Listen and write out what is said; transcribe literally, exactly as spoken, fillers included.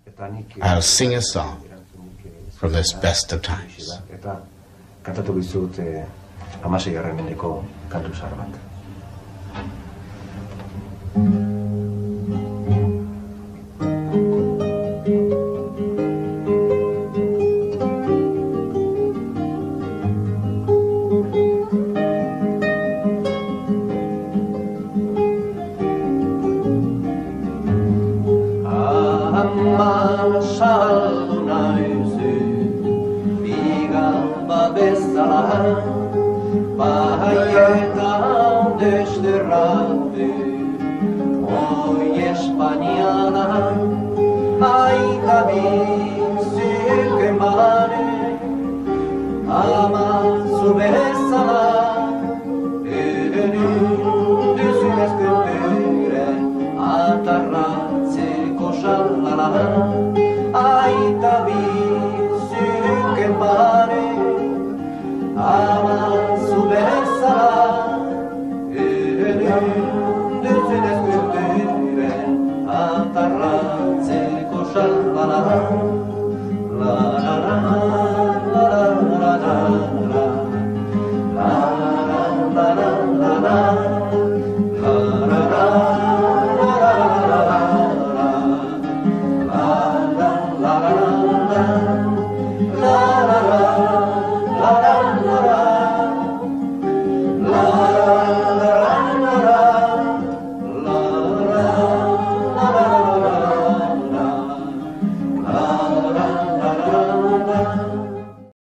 I'll sing a song from this best of times. Eta kantatu bizut hamaseigarren mendeko kantu zahar bat. Ama saldu naizu, bigan babezala, baietan desterratu, oi Espainiana, aita bizik emane, ama zu bezala, edenu duzunez kulture, atarratzeko salala.